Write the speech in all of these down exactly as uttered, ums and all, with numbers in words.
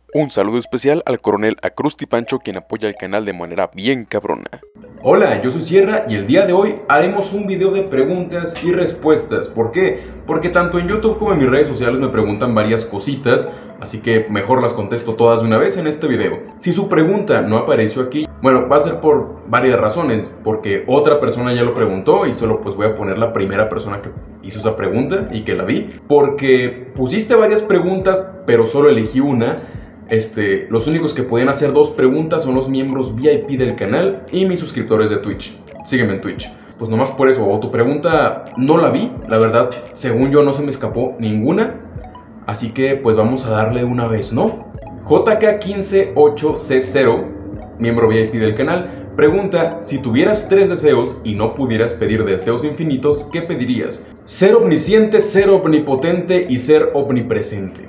Un saludo especial al coronel Acrusti Pancho, quien apoya el canal de manera bien cabrona. Hola, yo soy Sierra y el día de hoy haremos un video de preguntas y respuestas. ¿Por qué? Porque tanto en YouTube como en mis redes sociales me preguntan varias cositas, así que mejor las contesto todas de una vez en este video. Si su pregunta no apareció aquí, bueno, va a ser por varias razones, porque otra persona ya lo preguntó y solo pues voy a poner la primera persona que hizo esa pregunta y que la vi, porque pusiste varias preguntas pero solo elegí una. Este, los únicos que podían hacer dos preguntas son los miembros V I P del canal y mis suscriptores de Twitch. Sígueme en Twitch. Pues nomás por eso, o tu pregunta no la vi, la verdad, según yo no se me escapó ninguna. Así que pues vamos a darle una vez, ¿no? J K uno cinco ocho C cero, miembro V I P del canal, pregunta: si tuvieras tres deseos y no pudieras pedir deseos infinitos, ¿qué pedirías? Ser omnisciente, ser omnipotente y ser omnipresente.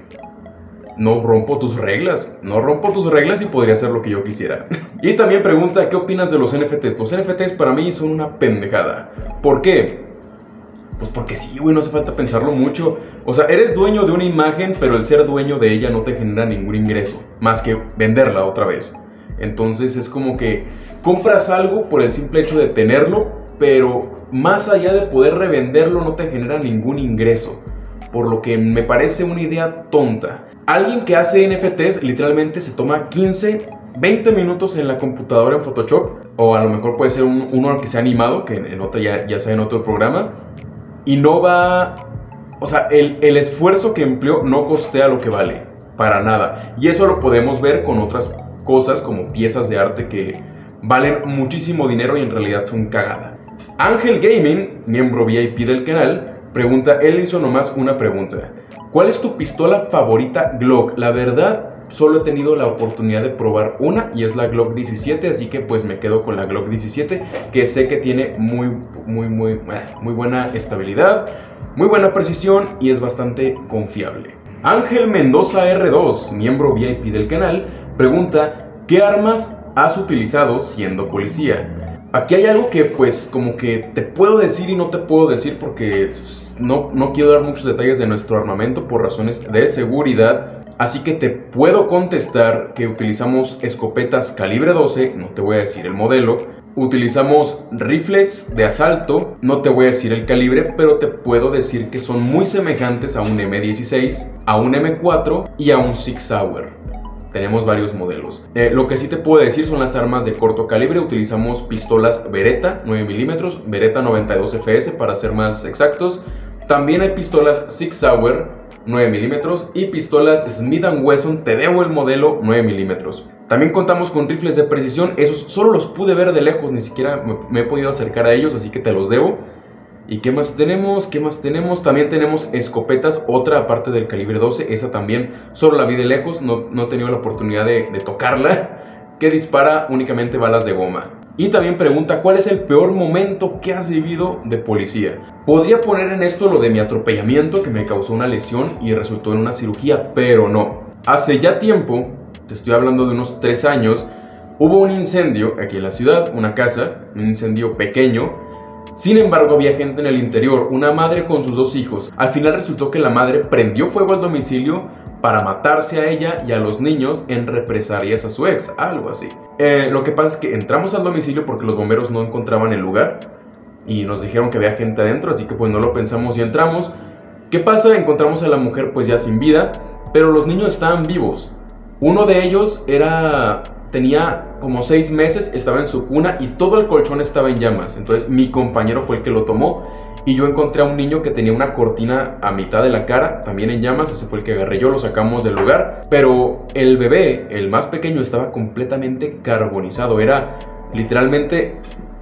No rompo tus reglas, no rompo tus reglas y podría hacer lo que yo quisiera. Y también pregunta: ¿qué opinas de los N F Ts? Los N F Ts para mí son una pendejada. ¿Por qué? Pues porque sí, güey, no hace falta pensarlo mucho. O sea, eres dueño de una imagen, pero el ser dueño de ella no te genera ningún ingreso, más que venderla otra vez. Entonces es como que compras algo por el simple hecho de tenerlo, pero más allá de poder revenderlo no te genera ningún ingreso. Por lo que me parece una idea tonta. Alguien que hace N F Ts literalmente se toma quince, veinte minutos en la computadora en Photoshop, o a lo mejor puede ser un, uno que sea animado, que en otro ya, ya sea en otro programa, y no va... O sea, el, el esfuerzo que empleó no costea lo que vale, para nada. Y eso lo podemos ver con otras cosas como piezas de arte que valen muchísimo dinero y en realidad son cagada. Ángel Gaming, miembro V I P del canal, pregunta, él hizo nomás una pregunta: ¿cuál es tu pistola favorita Glock? La verdad, solo he tenido la oportunidad de probar una y es la Glock diecisiete, así que pues me quedo con la Glock diecisiete, que sé que tiene muy, muy, muy, muy buena estabilidad, muy buena precisión y es bastante confiable. Ángel Mendoza R dos, miembro V I P del canal, pregunta: ¿qué armas has utilizado siendo policía? Aquí hay algo que pues como que te puedo decir y no te puedo decir porque no, no quiero dar muchos detalles de nuestro armamento por razones de seguridad. Así que te puedo contestar que utilizamos escopetas calibre doce, no te voy a decir el modelo. Utilizamos rifles de asalto, no te voy a decir el calibre, pero te puedo decir que son muy semejantes a un M dieciséis, a un M cuatro y a un Sig Sauer. Tenemos varios modelos. Eh, lo que sí te puedo decir son las armas de corto calibre. Utilizamos pistolas Beretta nueve milímetros, Beretta noventa y dos F S para ser más exactos. También hay pistolas Sig Sauer nueve milímetros y pistolas Smith and Wesson, te debo el modelo nueve milímetros. También contamos con rifles de precisión. Esos solo los pude ver de lejos, ni siquiera me, me he podido acercar a ellos, así que te los debo. ¿Y qué más tenemos? ¿Qué más tenemos? También tenemos escopetas, otra aparte del calibre doce. Esa también solo la vi de lejos, no, no he tenido la oportunidad de, de tocarla, que dispara únicamente balas de goma. Y también pregunta: ¿cuál es el peor momento que has vivido de policía? Podría poner en esto lo de mi atropellamiento, que me causó una lesión y resultó en una cirugía, pero no. Hace ya tiempo, te estoy hablando de unos tres años, hubo un incendio aquí en la ciudad, una casa, un incendio pequeño. Sin embargo, había gente en el interior, una madre con sus dos hijos. Al final resultó que la madre prendió fuego al domicilio para matarse a ella y a los niños en represalias a su ex, algo así. Eh, lo que pasa es que entramos al domicilio porque los bomberos no encontraban el lugar y nos dijeron que había gente adentro, así que pues no lo pensamos y entramos. ¿Qué pasa? Encontramos a la mujer pues ya sin vida, pero los niños estaban vivos. Uno de ellos era... tenía como seis meses, estaba en su cuna y todo el colchón estaba en llamas. Entonces mi compañero fue el que lo tomó y yo encontré a un niño que tenía una cortina a mitad de la cara, también en llamas. Ese fue el que agarré yo, lo sacamos del lugar. Pero el bebé, el más pequeño, estaba completamente carbonizado. Era literalmente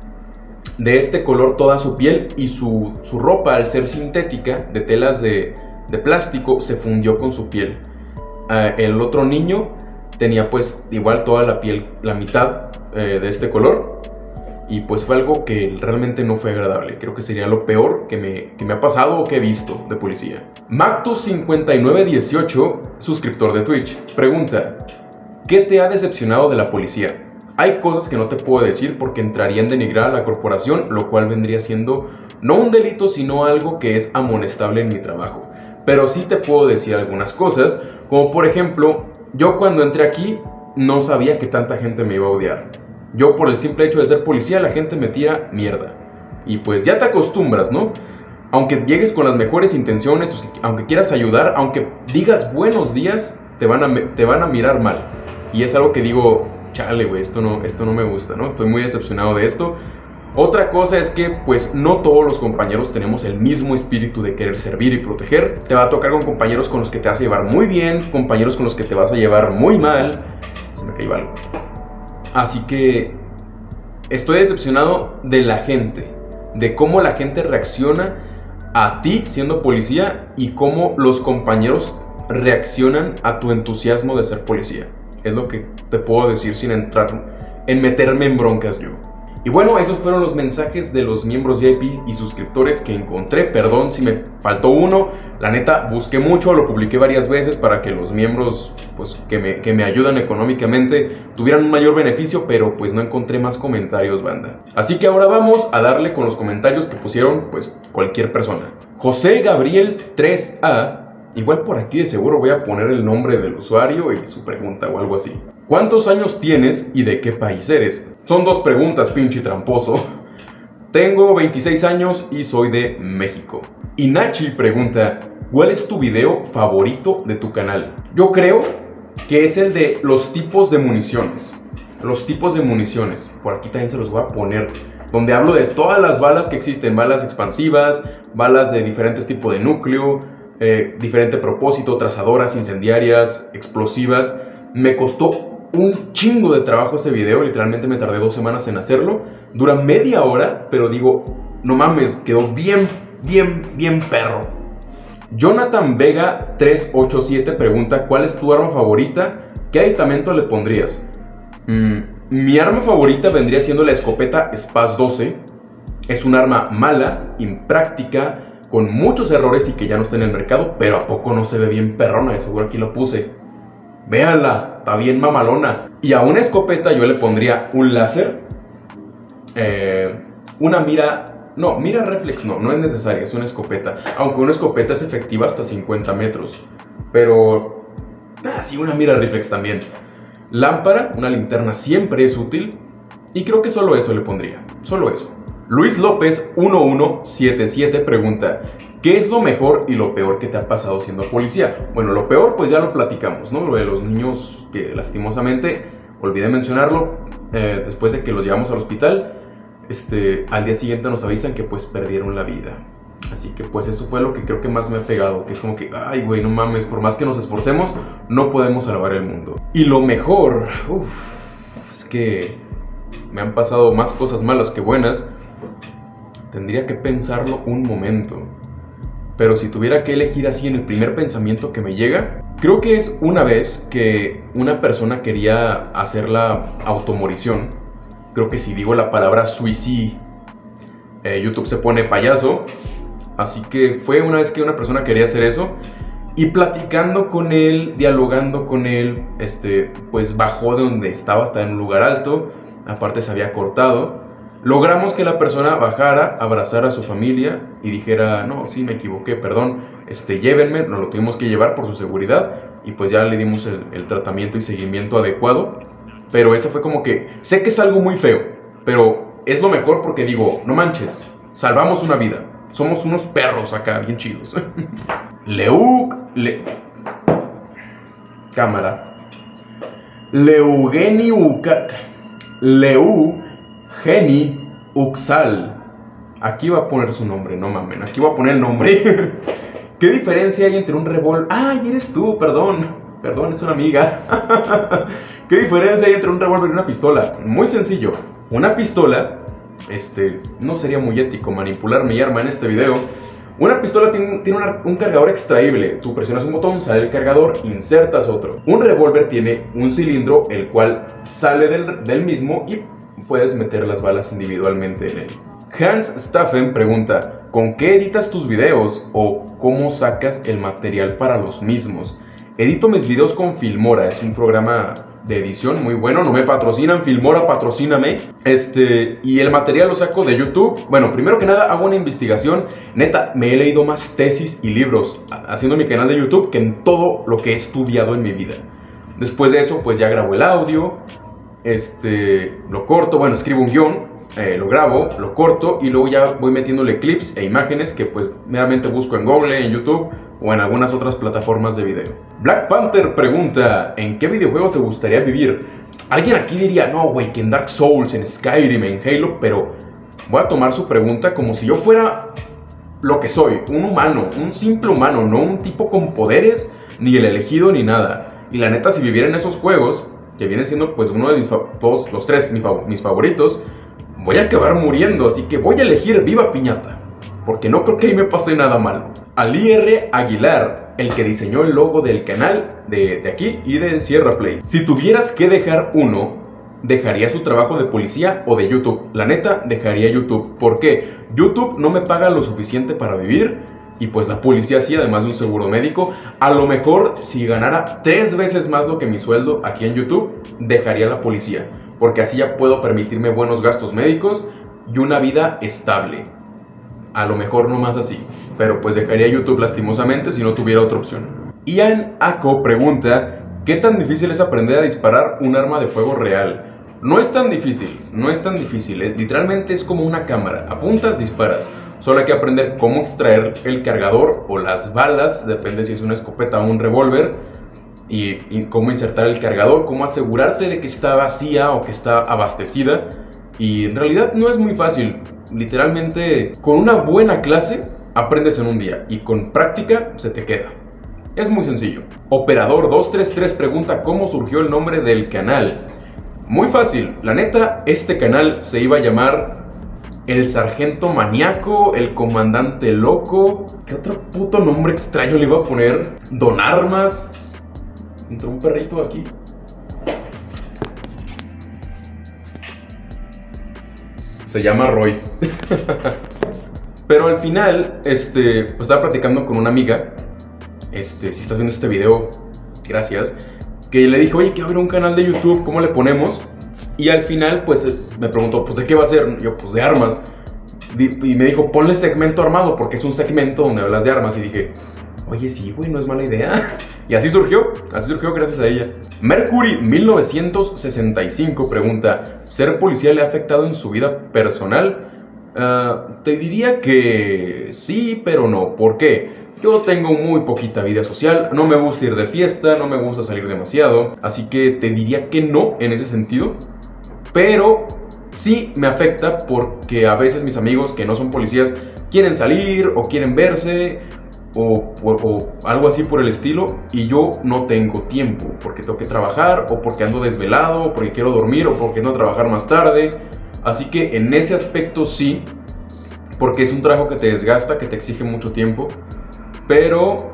de este color toda su piel y su, su ropa, al ser sintética, de telas de, de plástico, se fundió con su piel. Uh, el otro niño tenía pues igual toda la piel, la mitad eh, de este color. Y pues fue algo que realmente no fue agradable. Creo que sería lo peor que me, que me ha pasado o que he visto de policía. Mactus cincuenta y nueve dieciocho, suscriptor de Twitch, pregunta: ¿qué te ha decepcionado de la policía? Hay cosas que no te puedo decir porque entraría en denigrar a la corporación, lo cual vendría siendo no un delito, sino algo que es amonestable en mi trabajo. Pero sí te puedo decir algunas cosas, como por ejemplo yo cuando entré aquí no sabía que tanta gente me iba a odiar. Yo por el simple hecho de ser policía, la gente me tira mierda. Y pues ya te acostumbras, ¿no? Aunque llegues con las mejores intenciones, aunque quieras ayudar, aunque digas buenos días, te van a, te van a mirar mal. Y es algo que digo, chale, güey, esto no, esto no me gusta, ¿no? Estoy muy decepcionado de esto. Otra cosa es que, pues, no todos los compañeros tenemos el mismo espíritu de querer servir y proteger. Te va a tocar con compañeros con los que te vas a llevar muy bien, compañeros con los que te vas a llevar muy mal. Se me cayó algo. Así que estoy decepcionado de la gente, de cómo la gente reacciona a ti siendo policía y cómo los compañeros reaccionan a tu entusiasmo de ser policía. Es lo que te puedo decir sin entrar en meterme en broncas yo. Y bueno, esos fueron los mensajes de los miembros V I P y suscriptores que encontré. Perdón si me faltó uno. La neta, busqué mucho, lo publiqué varias veces para que los miembros pues, que, me, que me ayudan económicamente tuvieran un mayor beneficio, pero pues no encontré más comentarios, banda. Así que ahora vamos a darle con los comentarios que pusieron pues cualquier persona. José Gabriel tres A. Igual por aquí de seguro voy a poner el nombre del usuario y su pregunta o algo así. ¿Cuántos años tienes y de qué país eres? Son dos preguntas, pinche tramposo. Tengo veintiséis años y soy de México. Y Nachi pregunta, ¿cuál es tu video favorito de tu canal? Yo creo que es el de los tipos de municiones. Los tipos de municiones. Por aquí también se los voy a poner. Donde hablo de todas las balas que existen. Balas expansivas, balas de diferentes tipos de núcleo, eh, diferente propósito, trazadoras, incendiarias, explosivas. Me costó un chingo de trabajo ese video, literalmente me tardé dos semanas en hacerlo. Dura media hora, pero digo, no mames, quedó bien, bien, bien perro. Jonathan Vega tres ocho siete pregunta, ¿cuál es tu arma favorita? ¿Qué aditamento le pondrías? Mm, mi arma favorita vendría siendo la escopeta Spaz doce. Es un arma mala, impráctica, con muchos errores y que ya no está en el mercado, pero ¿a poco no se ve bien perrona? De seguro aquí lo puse. Véanla, está bien mamalona. Y a una escopeta yo le pondría un láser, eh, una mira, no, mira reflex no, no es necesaria, es una escopeta. Aunque una escopeta es efectiva hasta cincuenta metros. Pero, ah, sí, una mira reflex también. Lámpara, una linterna siempre es útil. Y creo que solo eso le pondría, solo eso. Luis López uno uno siete siete pregunta, ¿qué es lo mejor y lo peor que te ha pasado siendo policía? Bueno, lo peor pues ya lo platicamos, ¿no? Lo de los niños que lastimosamente, olvidé mencionarlo, eh, después de que los llevamos al hospital, este, al día siguiente nos avisan que pues perdieron la vida. Así que pues eso fue lo que creo que más me ha pegado, que es como que, ay güey, no mames, por más que nos esforcemos, no podemos salvar el mundo. Y lo mejor, uff, es que me han pasado más cosas malas que buenas. Tendría que pensarlo un momento. Pero si tuviera que elegir así en el primer pensamiento que me llega, creo que es una vez que una persona quería hacer la automorición. Creo que si digo la palabra suicidio, eh, YouTube se pone payaso. Así que fue una vez que una persona quería hacer eso. Y platicando con él, dialogando con él, este, pues bajó de donde estaba hasta en un lugar alto. Aparte se había cortado. Logramos que la persona bajara, abrazara a su familia y dijera, no, sí, me equivoqué, perdón, este, llévenme, nos lo tuvimos que llevar por su seguridad y pues ya le dimos el, el tratamiento y seguimiento adecuado. Pero ese fue como que, sé que es algo muy feo, pero es lo mejor porque digo, no manches, salvamos una vida, somos unos perros acá, bien chidos. Leu... Le... Cámara. Leugeniuca... Leu... Geni Uxal. Aquí va a poner su nombre, no mamen. Aquí va a poner el nombre. ¿Qué diferencia hay entre un revólver? ¡Ay, eres tú! Perdón. Perdón, es una amiga. ¿Qué diferencia hay entre un revólver y una pistola? Muy sencillo. Una pistola, este, no sería muy ético manipular mi arma en este video. Una pistola tiene, tiene una, un cargador extraíble. Tú presionas un botón, sale el cargador, insertas otro. Un revólver tiene un cilindro, el cual sale del, del mismo y puedes meter las balas individualmente en él. Hans Staffen pregunta, ¿con qué editas tus videos o cómo sacas el material para los mismos? Edito mis videos con Filmora, es un programa de edición muy bueno, no me patrocinan, Filmora, patrocíname. Este, y el material lo saco de YouTube. Bueno, primero que nada hago una investigación. Neta, me he leído más tesis y libros haciendo mi canal de YouTube que en todo lo que he estudiado en mi vida. Después de eso, pues ya grabo el audio, este, lo corto, bueno, escribo un guión, eh, lo grabo, lo corto y luego ya voy metiéndole clips e imágenes que pues meramente busco en Google, en YouTube o en algunas otras plataformas de video. Black Panther pregunta, ¿en qué videojuego te gustaría vivir? Alguien aquí diría, no, güey, que en Dark Souls, en Skyrim, en Halo, pero voy a tomar su pregunta como si yo fuera lo que soy, un humano, un simple humano, no un tipo con poderes, ni el elegido, ni nada. Y la neta, si viviera en esos juegos, que vienen siendo pues uno de mis, todos los tres mis, fav mis favoritos, voy a acabar muriendo, así que voy a elegir Viva Piñata, porque no creo que ahí me pase nada malo. Ali R. Aguilar, el que diseñó el logo del canal de, de aquí y de Sierra Play. Si tuvieras que dejar uno, ¿dejaría su trabajo de policía o de YouTube? La neta, dejaría YouTube. ¿Por qué? YouTube no me paga lo suficiente para vivir. Y pues la policía sí, además de un seguro médico. A lo mejor si ganara tres veces más lo que mi sueldo aquí en YouTube, dejaría la policía, porque así ya puedo permitirme buenos gastos médicos y una vida estable. A lo mejor no más así, pero pues dejaría YouTube lastimosamente si no tuviera otra opción. Ian Ako pregunta, ¿qué tan difícil es aprender a disparar un arma de fuego real? No es tan difícil, no es tan difícil, ¿eh? Literalmente es como una cámara, apuntas, disparas. Solo hay que aprender cómo extraer el cargador o las balas, depende si es una escopeta o un revólver, y, y cómo insertar el cargador, cómo asegurarte de que está vacía o que está abastecida. Y en realidad no es muy fácil, literalmente con una buena clase aprendes en un día y con práctica se te queda. Es muy sencillo. Operador dos tres tres pregunta cómo surgió el nombre del canal. Muy fácil, la neta, este canal se iba a llamar El Sargento Maníaco, El Comandante Loco. ¿Qué otro puto nombre extraño le iba a poner? Don Armas. Entró un perrito aquí. Se llama Roy. Pero al final, este, pues estaba platicando con una amiga. Este, si estás viendo este video, gracias. Que le dije, oye, quiero abrir un canal de YouTube, ¿cómo le ponemos? Y al final, pues, me preguntó, pues, ¿de qué va a ser? Yo, pues, de armas. Y me dijo, ponle segmento armado, porque es un segmento donde hablas de armas. Y dije, oye, sí, güey, no es mala idea. Y así surgió, así surgió gracias a ella. Mercury mil novecientos sesenta y cinco pregunta, ¿ser policía le ha afectado en su vida personal? Uh, te diría que sí, pero no. ¿Por qué? Yo tengo muy poquita vida social, no me gusta ir de fiesta, no me gusta salir demasiado, así que te diría que no en ese sentido. Pero sí me afecta porque a veces mis amigos que no son policías quieren salir o quieren verse o, o, o algo así por el estilo, y yo no tengo tiempo porque tengo que trabajar o porque ando desvelado o porque quiero dormir o porque no trabajar más tarde. Así que en ese aspecto sí, porque es un trabajo que te desgasta, que te exige mucho tiempo. Pero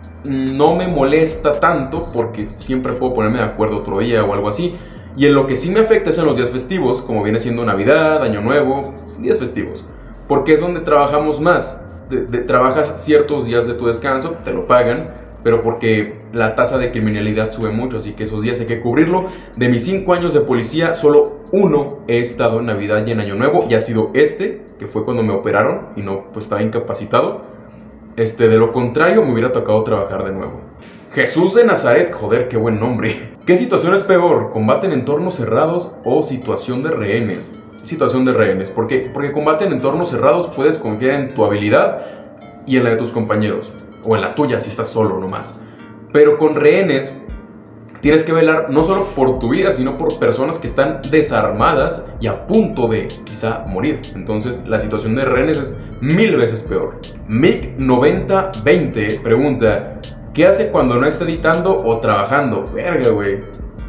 no me molesta tanto porque siempre puedo ponerme de acuerdo otro día o algo así. Y en lo que sí me afecta es en los días festivos, como viene siendo Navidad, Año Nuevo, días festivos. Porque es donde trabajamos más. De, de, trabajas ciertos días de tu descanso, te lo pagan, pero porque la tasa de criminalidad sube mucho, así que esos días hay que cubrirlo. De mis cinco años de policía, solo uno he estado en Navidad y en Año Nuevo, y ha sido este, que fue cuando me operaron y no, pues estaba incapacitado. Este, de lo contrario, me hubiera tocado trabajar de nuevo. Jesús de Nazaret, joder, qué buen nombre. ¿Qué situación es peor? ¿Combate en entornos cerrados o situación de rehenes? Situación de rehenes. ¿Por qué? Porque combate en entornos cerrados puedes confiar en tu habilidad y en la de tus compañeros. O en la tuya si estás solo nomás. Pero con rehenes tienes que velar no solo por tu vida, sino por personas que están desarmadas y a punto de quizá morir. Entonces la situación de rehenes es mil veces peor. Mick noventa veinte pregunta, ¿qué hace cuando no está editando o trabajando? Verga, güey,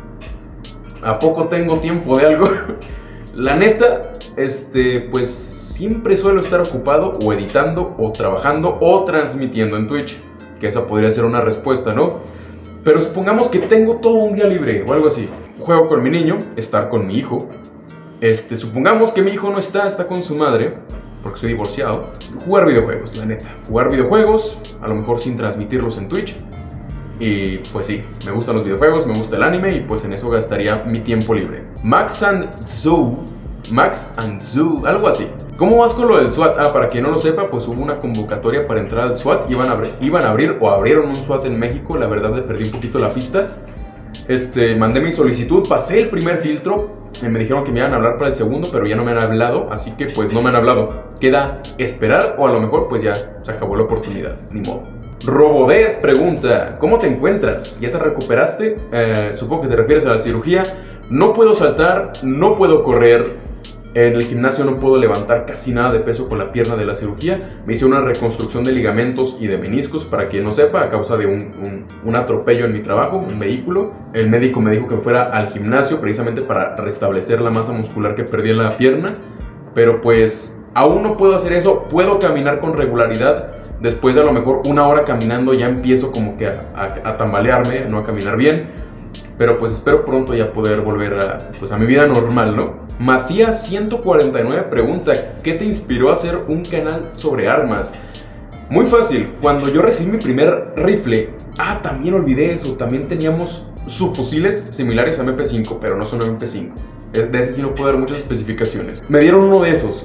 ¿a poco tengo tiempo de algo? La neta, este, pues siempre suelo estar ocupado o editando o trabajando o transmitiendo en Twitch. Que esa podría ser una respuesta, ¿no? Pero supongamos que tengo todo un día libre o algo así. Juego con mi niño, estar con mi hijo. Este, supongamos que mi hijo no está, está con su madre, porque soy divorciado. Jugar videojuegos, la neta. Jugar videojuegos, a lo mejor sin transmitirlos en Twitch. Y pues sí, me gustan los videojuegos, me gusta el anime y pues en eso gastaría mi tiempo libre. Max and Zoo, Max and Zoo, algo así. ¿Cómo vas con lo del SWAT? Ah, para quien no lo sepa, pues hubo una convocatoria para entrar al SWAT. Iban a, abrir, iban a abrir o abrieron un SWAT en México. La verdad le perdí un poquito la pista. Este, mandé mi solicitud, pasé el primer filtro. Me dijeron que me iban a hablar para el segundo, pero ya no me han hablado, así que pues no me han hablado. Queda esperar o a lo mejor pues ya se acabó la oportunidad, ni modo. Robodet pregunta, ¿cómo te encuentras? ¿Ya te recuperaste? Eh, supongo que te refieres a la cirugía. No puedo saltar, no puedo correr. En el gimnasio no puedo levantar casi nada de peso con la pierna de la cirugía. Me hice una reconstrucción de ligamentos y de meniscos, para quien no sepa, a causa de un, un, un atropello en mi trabajo, un vehículo. El médico me dijo que fuera al gimnasio precisamente para restablecer la masa muscular que perdí en la pierna. Pero pues aún no puedo hacer eso. Puedo caminar con regularidad. Después de a lo mejor una hora caminando ya empiezo como que a, a, a tambalearme, no a caminar bien. Pero pues espero pronto ya poder volver a, pues, a mi vida normal, ¿no? Matías ciento cuarenta y nueve pregunta, ¿qué te inspiró a hacer un canal sobre armas? Muy fácil, cuando yo recibí mi primer rifle, ah, también olvidé eso, también teníamos subfusiles similares a M P cinco, pero no son M P cinco. De ese sí no puedo dar muchas especificaciones. Me dieron uno de esos.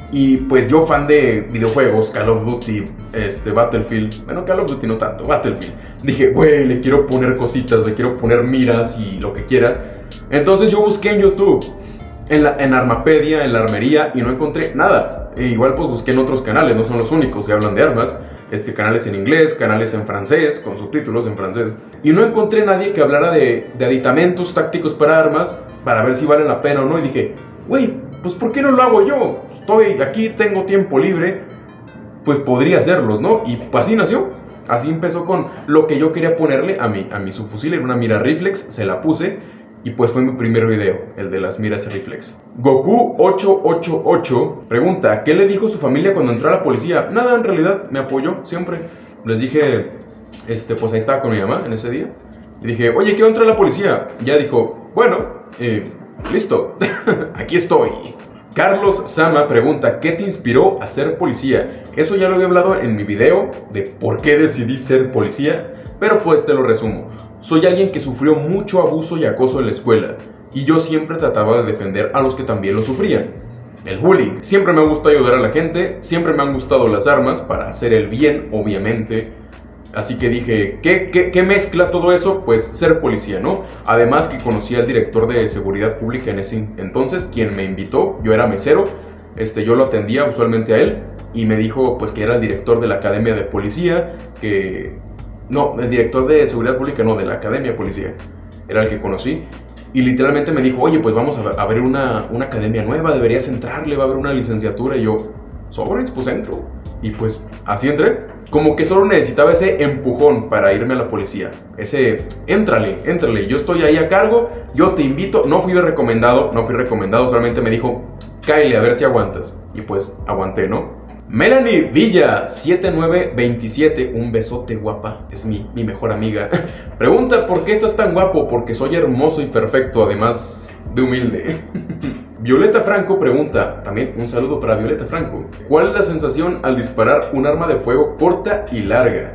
Y pues yo, fan de videojuegos, Call of Duty, este, Battlefield. Bueno, Call of Duty no tanto, Battlefield. Dije, güey, le quiero poner cositas, le quiero poner miras y lo que quiera. Entonces yo busqué en YouTube, en, la, en Armapedia, en la armería, y no encontré nada. E igual pues busqué en otros canales, no son los únicos que hablan de armas. Este, canales en inglés, canales en francés, con subtítulos en francés. Y no encontré nadie que hablara de, de aditamentos tácticos para armas, para ver si valen la pena o no. Y dije, güey, pues ¿por qué no lo hago yo? Estoy aquí, tengo tiempo libre, pues podría hacerlos, ¿no? Y así nació. Así empezó con lo que yo quería ponerle a mi, a mi subfusil. Era una mira reflex, se la puse y pues fue mi primer video, el de las miras reflex. Goku ocho ocho ocho pregunta, ¿qué le dijo su familia cuando entró a la policía? Nada, en realidad me apoyó siempre. Les dije, este, pues ahí estaba con mi mamá en ese día. Y dije, oye, quiero entrar a la policía. Ya dijo, bueno, eh, listo, aquí estoy. Carlos Sama pregunta, ¿qué te inspiró a ser policía? Eso ya lo había hablado en mi video de por qué decidí ser policía, pero pues te lo resumo. Soy alguien que sufrió mucho abuso y acoso en la escuela, y yo siempre trataba de defender a los que también lo sufrían. El bullying. Siempre me gusta ayudar a la gente, siempre me han gustado las armas para hacer el bien, obviamente. Así que dije, ¿qué, qué, qué mezcla todo eso? Pues ser policía, ¿no? Además que conocí al director de seguridad pública en ese entonces, quien me invitó. Yo era mesero, este, yo lo atendía usualmente a él, y me dijo pues que era el director de la academia de policía, que... No, el director de seguridad pública no, de la academia de policía, era el que conocí. Y literalmente me dijo, oye, pues vamos a abrir una, una academia nueva, deberías entrarle, va a haber una licenciatura. Y yo, sobres, pues entro. Y pues así entré. Como que solo necesitaba ese empujón para irme a la policía. Ese, éntrale, éntrale, yo estoy ahí a cargo, yo te invito. No fui recomendado, no fui recomendado, solamente me dijo, cáele a ver si aguantas. Y pues aguanté, ¿no? Melanie Villa siete nueve veintisiete, un besote guapa, es mi, mi mejor amiga. Pregunta, ¿por qué estás tan guapo? Porque soy hermoso y perfecto, además de humilde. Violeta Franco pregunta, también un saludo para Violeta Franco, ¿cuál es la sensación al disparar un arma de fuego corta y larga?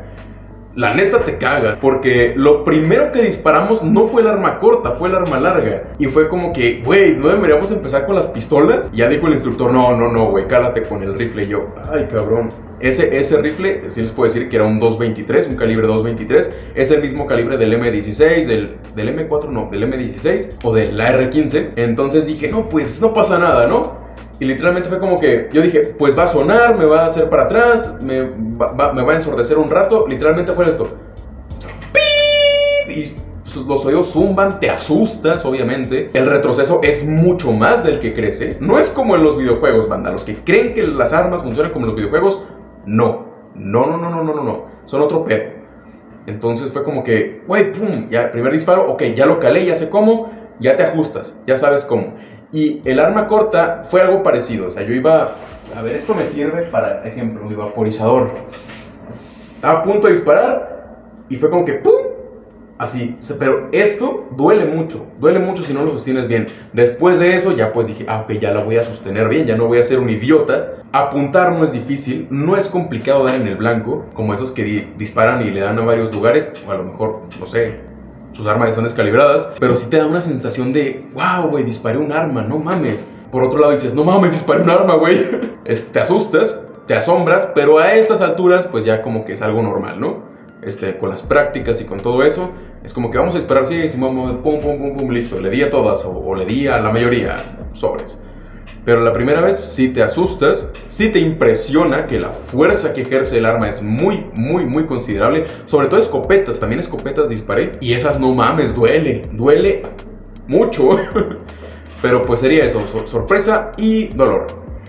La neta te caga, porque lo primero que disparamos no fue el arma corta, fue el arma larga. Y fue como que, güey, ¿no deberíamos empezar con las pistolas? Y ya dijo el instructor, no, no, no, güey, cálate con el rifle. Y yo, ay, cabrón. Ese, ese rifle, sí les puedo decir que era un dos veintitrés, un calibre dos veintitrés. Es el mismo calibre del M dieciséis, del, del M cuatro, no, del M dieciséis o de la R quince. Entonces dije, no, pues no pasa nada, ¿no? Y literalmente fue como que, yo dije, pues va a sonar, me va a hacer para atrás, me va, va, me va a ensordecer un rato. Literalmente fue esto. ¡Pip! Y los oídos zumban, te asustas, obviamente. El retroceso es mucho más del que crece. No es como en los videojuegos, banda. Los que creen que las armas funcionan como en los videojuegos, no. No, no, no, no, no, no, no. Son otro pedo. Entonces fue como que, güey, pum, ya, primer disparo, ok, ya lo calé, ya sé cómo, ya te ajustas, ya sabes cómo. Y el arma corta fue algo parecido. O sea, yo iba... A ver, esto me sirve para ejemplo, mi vaporizador. Estaba a punto de disparar y fue como que ¡pum! Así. Pero esto duele mucho. Duele mucho si no lo sostienes bien. Después de eso ya pues dije, ah, ok, ya la voy a sostener bien. Ya no voy a ser un idiota. Apuntar no es difícil. No es complicado dar en el blanco. Como esos que di disparan y le dan a varios lugares. O a lo mejor, no sé... sus armas están descalibradas, pero sí te da una sensación de, wow, güey, disparé un arma, no mames. Por otro lado dices, no mames, disparé un arma, güey. Te asustas, te asombras, pero a estas alturas, pues ya como que es algo normal, ¿no? este, con las prácticas y con todo eso, es como que vamos a esperar, sí, sí, pum, pum, pum, pum, listo, le di a todas o, o le di a la mayoría, sobres. Pero la primera vez sí te asustas, sí te impresiona que la fuerza que ejerce el arma es muy, muy, muy considerable. Sobre todo escopetas, también escopetas disparé. Y esas no mames, duele, duele mucho. Pero pues sería eso, sor sorpresa y dolor.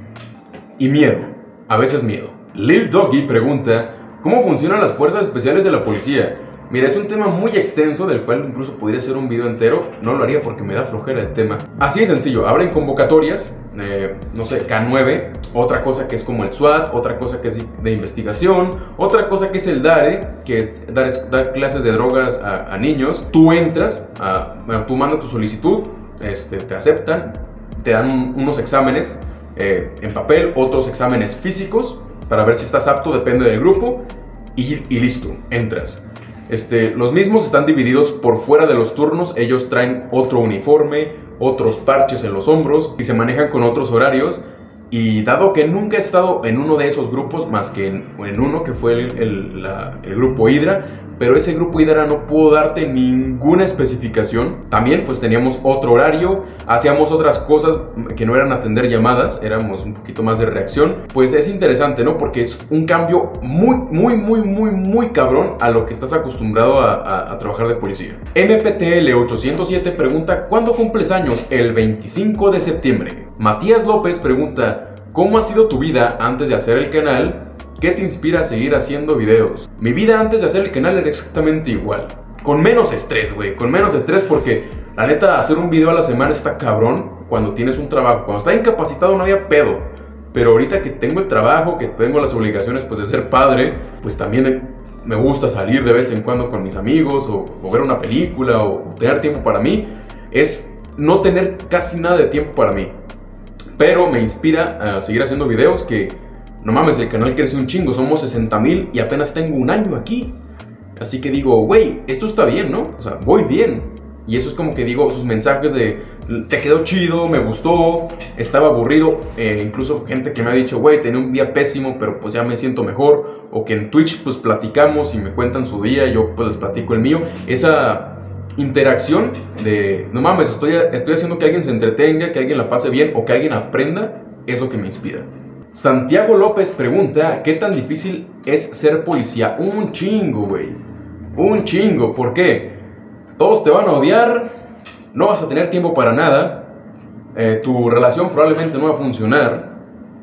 Y miedo, a veces miedo. Lil Doggy pregunta, ¿cómo funcionan las fuerzas especiales de la policía? Mira, es un tema muy extenso del cual incluso podría ser un video entero. No lo haría porque me da flojera el tema. Así de sencillo, abren convocatorias, eh, no sé, K nueve, otra cosa que es como el SWAT, otra cosa que es de investigación, otra cosa que es el DARE, que es dar, dar clases de drogas a, a niños. Tú entras, a, bueno, tú mandas tu solicitud, este, te aceptan, te dan un, unos exámenes eh, en papel, otros exámenes físicos para ver si estás apto, depende del grupo, y, y listo, entras. Este, los mismos están divididos por fuera de los turnos, ellos traen otro uniforme, otros parches en los hombros y se manejan con otros horarios. Y dado que nunca he estado en uno de esos grupos, más que en, en uno que fue el, el, la, el grupo Hydra, pero ese grupo Hydra no pudo darte ninguna especificación. También pues teníamos otro horario, hacíamos otras cosas que no eran atender llamadas, éramos un poquito más de reacción. Pues es interesante, ¿no? Porque es un cambio muy, muy, muy, muy, muy cabrón a lo que estás acostumbrado a, a, a trabajar de policía. M P T L ochocientos siete pregunta, ¿cuándo cumples años? El veinticinco de septiembre. Matías López pregunta, ¿cómo ha sido tu vida antes de hacer el canal? ¿Qué te inspira a seguir haciendo videos? Mi vida antes de hacer el canal era exactamente igual. Con menos estrés, güey. Con menos estrés porque, la neta, hacer un video a la semana está cabrón cuando tienes un trabajo. Cuando estaba incapacitado no había pedo. Pero ahorita que tengo el trabajo, que tengo las obligaciones pues de ser padre, pues también me gusta salir de vez en cuando con mis amigos o, o ver una película o tener tiempo para mí. Es no tener casi nada de tiempo para mí. Pero me inspira a seguir haciendo videos que... No mames, el canal crece un chingo, somos sesenta mil y apenas tengo un año aquí. Así que digo, güey, esto está bien, ¿no? O sea, voy bien. Y eso es como que digo, sus mensajes de, te quedó chido, me gustó, estaba aburrido. Eh, incluso gente que me ha dicho, güey, tenía un día pésimo, pero pues ya me siento mejor. O que en Twitch pues platicamos y me cuentan su día y yo pues les platico el mío. Esa interacción de, no mames, estoy, estoy haciendo que alguien se entretenga, que alguien la pase bien o que alguien aprenda, es lo que me inspira. Santiago López pregunta, ¿qué tan difícil es ser policía? Un chingo, güey. Un chingo. ¿Por qué? Todos te van a odiar, no vas a tener tiempo para nada, eh, tu relación probablemente no va a funcionar,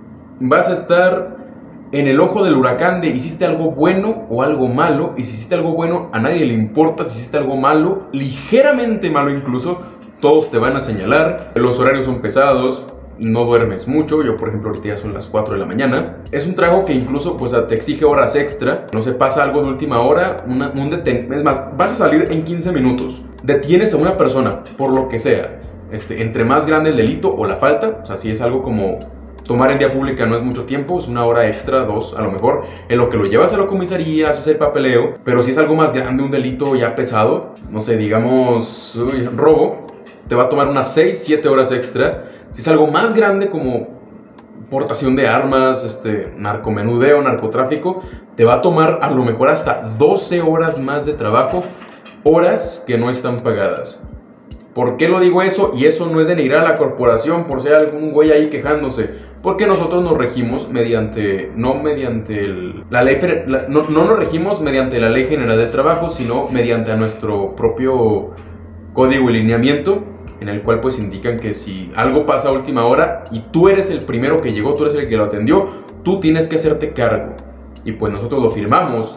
vas a estar en el ojo del huracán de hiciste algo bueno o algo malo, y si hiciste algo bueno a nadie le importa, si hiciste algo malo, ligeramente malo incluso, todos te van a señalar, los horarios son pesados, no duermes mucho. Yo por ejemplo ahorita ya son las cuatro de la mañana. Es un trabajo que incluso pues te exige horas extra. No se pasa algo de última hora, una, un deten es más, vas a salir en quince minutos. Detienes a una persona por lo que sea, este, entre más grande el delito o la falta. O sea, si es algo como tomar en vía pública no es mucho tiempo, es una hora extra, dos a lo mejor, en lo que lo llevas a la comisaría, haces el papeleo. Pero si es algo más grande, un delito ya pesado, no sé, digamos uy, robo, te va a tomar unas seis, siete horas extra. Si es algo más grande como portación de armas, este, narcomenudeo, narcotráfico, te va a tomar a lo mejor hasta doce horas más de trabajo, horas que no están pagadas. ¿Por qué lo digo eso? Y eso no es denigrar a la corporación por ser algún güey ahí quejándose, porque nosotros nos regimos mediante, no mediante el, la ley, la, no, no nos regimos mediante la Ley General del Trabajo, sino mediante a nuestro propio código y lineamiento, en el cual pues indican que si algo pasa a última hora y tú eres el primero que llegó, tú eres el que lo atendió, tú tienes que hacerte cargo. Y pues nosotros lo firmamos.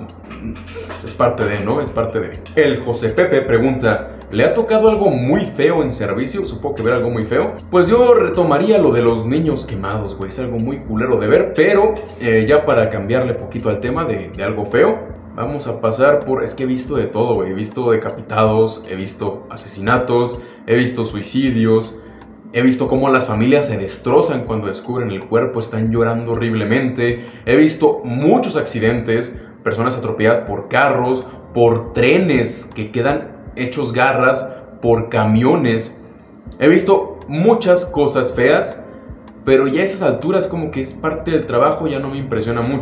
Es parte de, ¿no? Es parte de. El José Pepe pregunta, ¿le ha tocado algo muy feo en servicio? Supongo que ver algo muy feo. Pues yo retomaría lo de los niños quemados, güey. Es algo muy culero de ver, pero eh, ya para cambiarle poquito al tema de, de algo feo, vamos a pasar por... Es que he visto de todo, güey. He visto decapitados, he visto asesinatos, he visto suicidios, he visto cómo las familias se destrozan cuando descubren el cuerpo, están llorando horriblemente. He visto muchos accidentes, personas atropelladas por carros, por trenes que quedan hechos garras, por camiones. He visto muchas cosas feas, pero ya a esas alturas como que es parte del trabajo, ya no me impresiona mucho.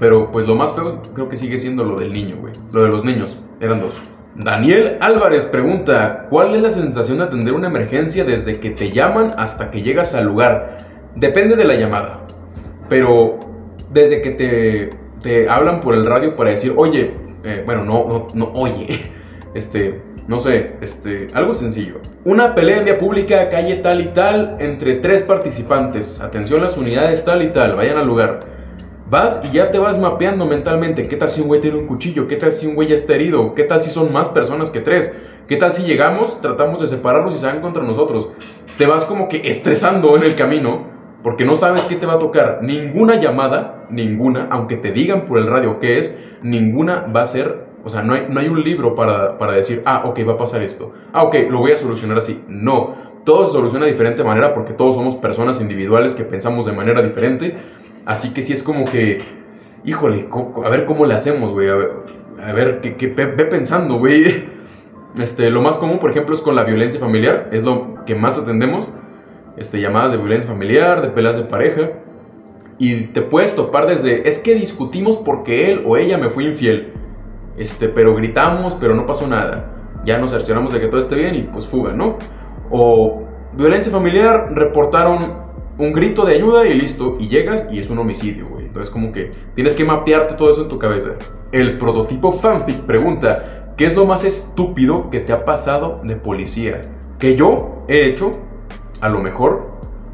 Pero pues lo más feo creo que sigue siendo lo del niño, güey. Lo de los niños, eran dos. Daniel Álvarez pregunta: ¿cuál es la sensación de atender una emergencia desde que te llaman hasta que llegas al lugar? Depende de la llamada, pero desde que te, te hablan por el radio para decir, oye, eh, bueno, no, no, no, oye, este, no sé, este, algo sencillo. Una pelea en vía pública, calle tal y tal, entre tres participantes. Atención, las unidades tal y tal, vayan al lugar. Vas y ya te vas mapeando mentalmente. ¿Qué tal si un güey tiene un cuchillo? ¿Qué tal si un güey ya está herido? ¿Qué tal si son más personas que tres? ¿Qué tal si llegamos, tratamos de separarlos y se van contra nosotros? Te vas como que estresando en el camino porque no sabes qué te va a tocar. Ninguna llamada, ninguna, aunque te digan por el radio qué es, ninguna va a ser, o sea, no hay, no hay un libro para, para decir, ah, ok, va a pasar esto. Ah, ok, lo voy a solucionar así. No, todo se soluciona de diferente manera porque todos somos personas individuales que pensamos de manera diferente. Así que sí es como que, híjole, a ver cómo le hacemos, güey. A ver, a ver qué, qué ve pensando, güey. Este, lo más común, por ejemplo, es con la violencia familiar. Es lo que más atendemos. Este, llamadas de violencia familiar, de peleas de pareja. Y te puedes topar desde, es que discutimos porque él o ella me fue infiel. Este, pero gritamos, pero no pasó nada. Ya nos cercioramos de que todo esté bien y pues fuga, ¿no? O violencia familiar, reportaron un grito de ayuda y listo, y llegas y es un homicidio, güey. Entonces como que tienes que mapearte todo eso en tu cabeza. El prototipo fanfic pregunta: ¿qué es lo más estúpido que te ha pasado de policía? Que yo he hecho, a lo mejor,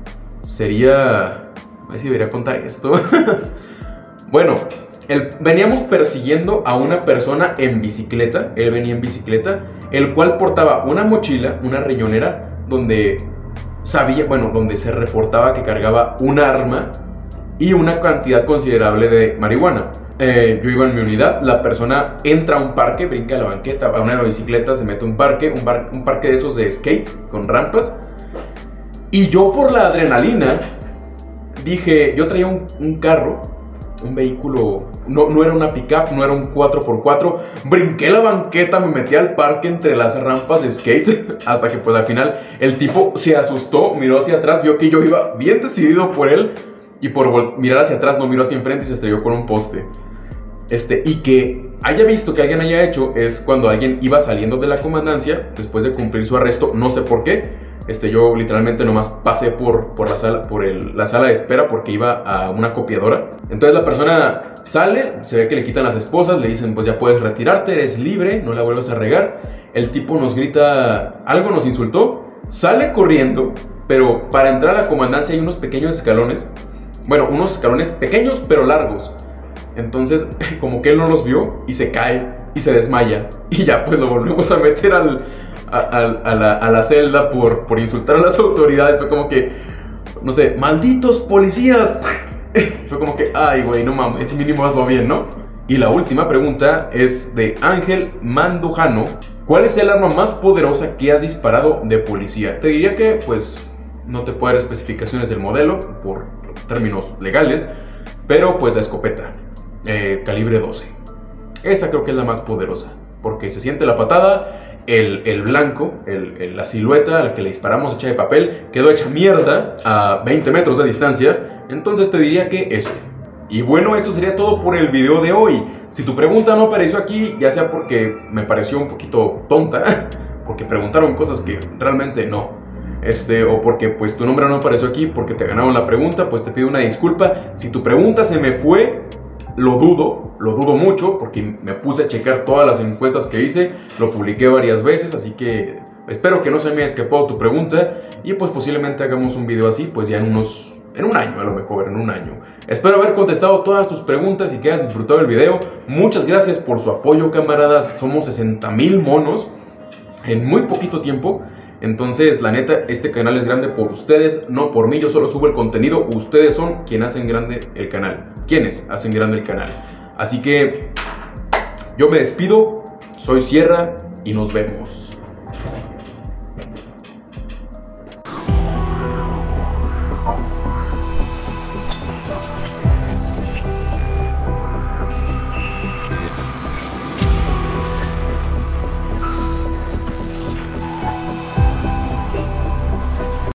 sería... A ver si debería contar esto. Bueno, el... veníamos persiguiendo a una persona en bicicleta. Él venía en bicicleta, el cual portaba una mochila, una riñonera, donde... sabía, bueno, donde se reportaba que cargaba un arma y una cantidad considerable de marihuana. Eh, yo iba en mi unidad, la persona entra a un parque, brinca a la banqueta, va a una bicicleta, se mete a un parque, un, bar, un parque de esos de skate con rampas. Y yo por la adrenalina dije, yo traía un, un carro, un vehículo, no, no era una pickup, no era un cuatro por cuatro. Brinqué la banqueta, me metí al parque entre las rampas de skate, hasta que pues al final el tipo se asustó, miró hacia atrás, vio que yo iba bien decidido por él, y por mirar hacia atrás no miró hacia enfrente y se estrelló con un poste. Este, y que haya visto que alguien haya hecho es cuando alguien iba saliendo de la comandancia después de cumplir su arresto, no sé por qué. Este, yo literalmente nomás pasé por, por, la, sala, por el, la sala de espera porque iba a una copiadora. Entonces la persona sale, se ve que le quitan las esposas, le dicen pues ya puedes retirarte, eres libre, no la vuelvas a regar. El tipo nos grita, algo nos insultó, sale corriendo, pero para entrar a la comandancia hay unos pequeños escalones. Bueno, unos escalones pequeños pero largos. Entonces como que él no los vio y se cae y se desmaya. Y ya pues lo volvemos a meter al... A, a, a, la, a la celda por, por insultar a las autoridades. Fue como que, no sé, malditos policías. Fue como que, ay güey, no mames, mínimo hazlo bien, ¿no? Y la última pregunta es de Ángel Mandujano: ¿cuál es el arma más poderosa que has disparado de policía? Te diría que, pues, no te puedo dar especificaciones del modelo por términos legales, pero pues la escopeta, eh, calibre doce. Esa creo que es la más poderosa, porque se siente la patada. El, el blanco, el, el, la silueta a la que le disparamos hecha de papel, quedó hecha mierda a veinte metros de distancia. Entonces te diría que eso. Y bueno, esto sería todo por el video de hoy. Si tu pregunta no apareció aquí, ya sea porque me pareció un poquito tonta, porque preguntaron cosas que realmente no, este, o porque pues tu nombre no apareció aquí porque te ganaron la pregunta, pues te pido una disculpa. Si tu pregunta se me fue, lo dudo, lo dudo mucho, porque me puse a checar todas las encuestas que hice, lo publiqué varias veces, así que espero que no se me haya escapado tu pregunta, y pues posiblemente hagamos un video así, pues ya en unos, en un año a lo mejor, en un año. Espero haber contestado todas tus preguntas y que hayas disfrutado el video. Muchas gracias por su apoyo, camaradas. Somos sesenta mil monos en muy poquito tiempo. Entonces, la neta, este canal es grande por ustedes, no por mí. Yo solo subo el contenido, ustedes son quienes hacen grande el canal. Quienes hacen grande el canal. Así que yo me despido, soy Sierra y nos vemos.